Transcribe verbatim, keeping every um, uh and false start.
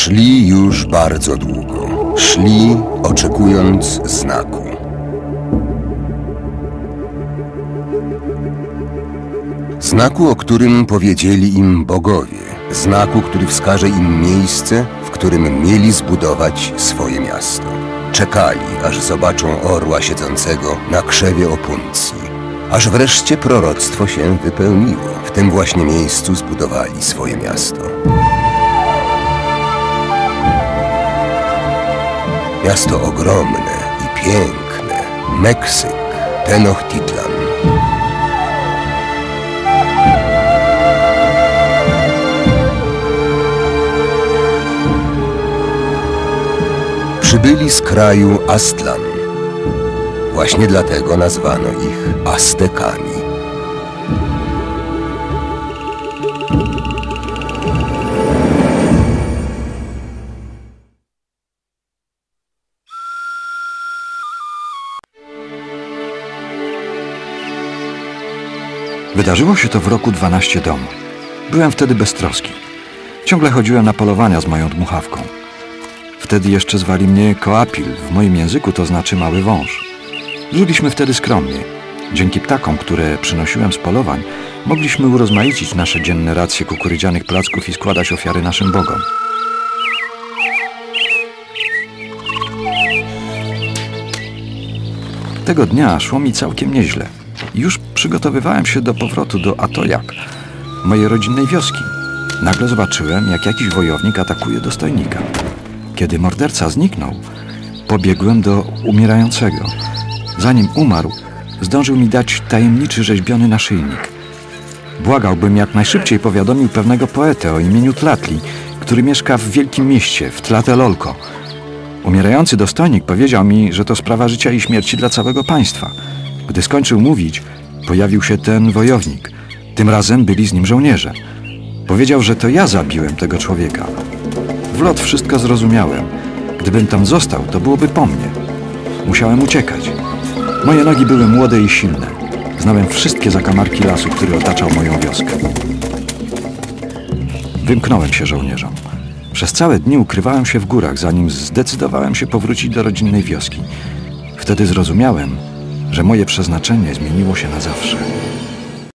Szli już bardzo długo. Szli, oczekując znaku. Znaku, o którym powiedzieli im bogowie. Znaku, który wskaże im miejsce, w którym mieli zbudować swoje miasto. Czekali, aż zobaczą orła siedzącego na krzewie opuncji. Aż wreszcie proroctwo się wypełniło. W tym właśnie miejscu zbudowali swoje miasto. Miasto ogromne i piękne. Meksyk, Tenochtitlan. Przybyli z kraju Aztlan. Właśnie dlatego nazwano ich Aztekami. Wydarzyło się to w roku dwanaście domu. Byłem wtedy beztroski. Ciągle chodziłem na polowania z moją dmuchawką. Wtedy jeszcze zwali mnie koapil, w moim języku to znaczy mały wąż. Żyliśmy wtedy skromnie. Dzięki ptakom, które przynosiłem z polowań, mogliśmy urozmaicić nasze dzienne racje kukurydzianych placków i składać ofiary naszym bogom. Tego dnia szło mi całkiem nieźle. Już przygotowywałem się do powrotu do Atoyac, mojej rodzinnej wioski. Nagle zobaczyłem, jak jakiś wojownik atakuje dostojnika. Kiedy morderca zniknął, pobiegłem do umierającego. Zanim umarł, zdążył mi dać tajemniczy rzeźbiony naszyjnik. Błagałbym jak najszybciej powiadomił pewnego poetę o imieniu Tlatli, który mieszka w wielkim mieście, w Tlatelolco. Umierający dostojnik powiedział mi, że to sprawa życia i śmierci dla całego państwa. Gdy skończył mówić, pojawił się ten wojownik. Tym razem byli z nim żołnierze. Powiedział, że to ja zabiłem tego człowieka. W lot wszystko zrozumiałem. Gdybym tam został, to byłoby po mnie. Musiałem uciekać. Moje nogi były młode i silne. Znałem wszystkie zakamarki lasu, który otaczał moją wioskę. Wymknąłem się żołnierzom. Przez całe dni ukrywałem się w górach, zanim zdecydowałem się powrócić do rodzinnej wioski. Wtedy zrozumiałem, że moje przeznaczenie zmieniło się na zawsze.